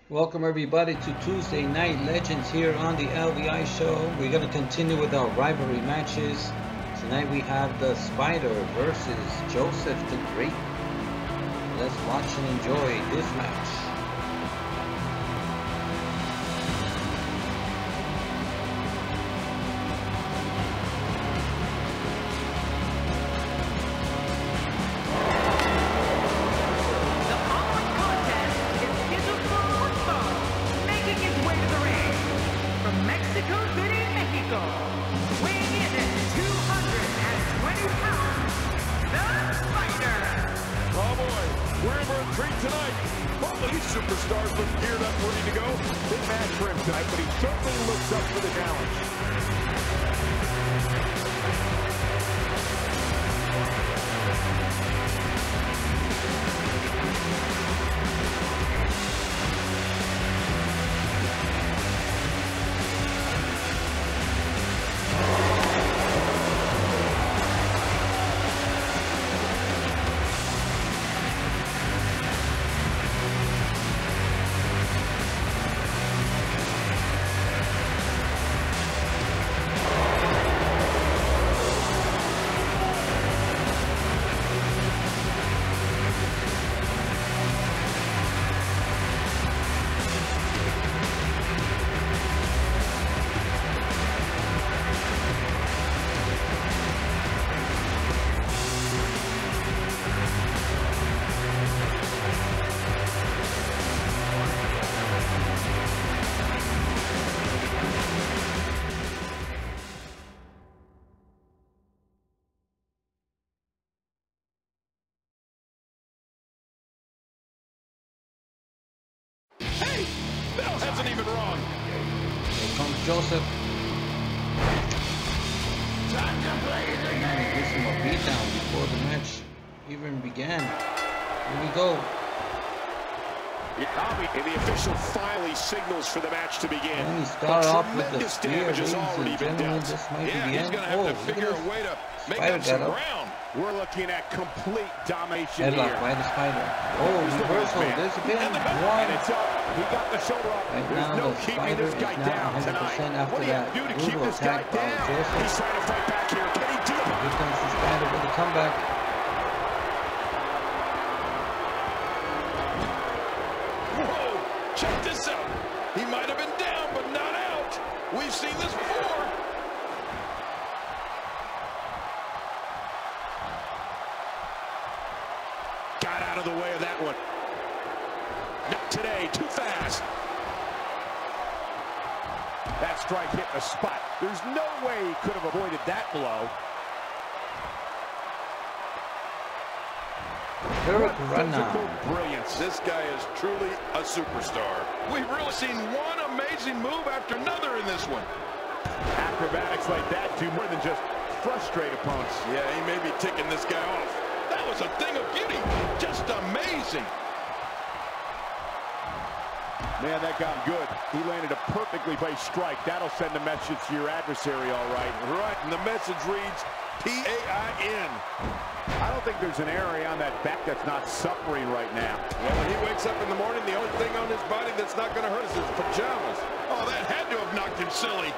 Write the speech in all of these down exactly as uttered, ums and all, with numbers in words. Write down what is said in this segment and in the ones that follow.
Welcome everybody to Tuesday Night Legends here on the L V I show. We're going to continue with our rivalry matches. Tonight we have the Spider versus Joseph the Great. Let's watch and enjoy this match. Superstars look geared up, ready to go. Big match for him tonight, but he certainly looks up for the challenge. Isn't even wrong. Here comes Joseph. Time to play the game. Man, he gives him a beatdown before the match even began. Here we go. And the official finally signals for the match to begin. And he started off with the spear, damage has ladies already and been gentlemen. dealt. This might Yeah, be the he's end. going to have Oh, to look figure at a way to make Spider up some got up. ground. We're looking at complete domination Headlock here. by the Spider. Oh, reversal. There's a pin. And the back, One. and it's up. He got the shoulder up. Right There's now, no the keeping Spider this guy is now down one hundred percent tonight. after What do you that have to do to keep brutal this guy attack by down? Joseph. He's trying to fight back here. Can he do it? Here comes the Spider with a comeback. Whoa! Check this out. He might have been down, but not out. We've seen this before. Got out of the way of that one. Not today. Too fast. That strike hit the spot. There's no way he could have avoided that blow. Physical brilliance. This guy is truly a superstar. We've really seen one amazing move after another in this one. Acrobatics like that do more than just frustrate opponents. Yeah, he may be ticking this guy off. That was a thing of beauty. Just amazing. Man, that got good. He landed a perfectly placed strike. That'll send a message to your adversary, all right. Right, and the message reads P A I N. I don't think there's an area on that back that's not suffering right now. Well, when he wakes up in the morning, the only thing on his body that's not going to hurt is his pajamas. Oh, that had to have knocked him silly.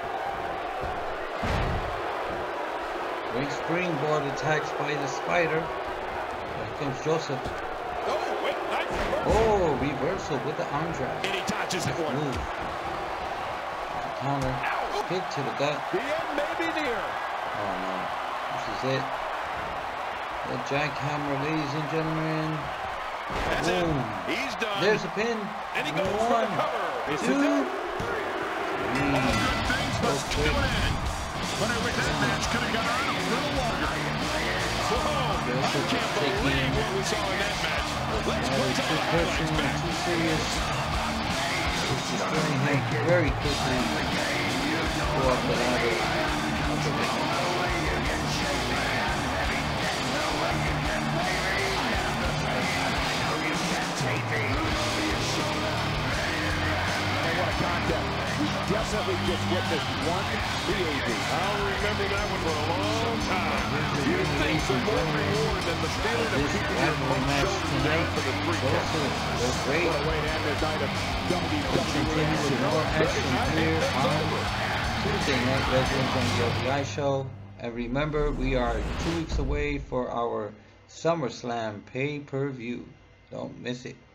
Great springboard attacks by the Spider. Here comes Joseph. Oh, wait, nice reversal. Oh, reversal with the arm drag. And he touches that one. Move. The counter. Ow. Kick to the gut. The end may be near. Oh no. This is it. The jackhammer, ladies and gentlemen. That's Boom. it. He's done. There's a pin. And he goes One, for the cover. This two, is it. three. All good things must Okay. come to an end. But I wish that match could have gone on a little longer. Whoa, I can't believe what we saw in that match. Let's That put is some too of the highlights personal, back. too serious. It's destroying him very quickly. Go up the ladder. Up the ladder. And what a contest. We definitely just witnessed one B A B. I'll remember that one for a long time. You'd think some more reward than the feeling of This keeping your rivalry match emotions down tonight, for the three count. Joseph was great. What a way to end this night of W W E Continue with action. more action I think here that's on over. Tuesday Night Legends on the L B I Show. And remember, we are two weeks away for our SummerSlam pay-per-view. Don't miss it.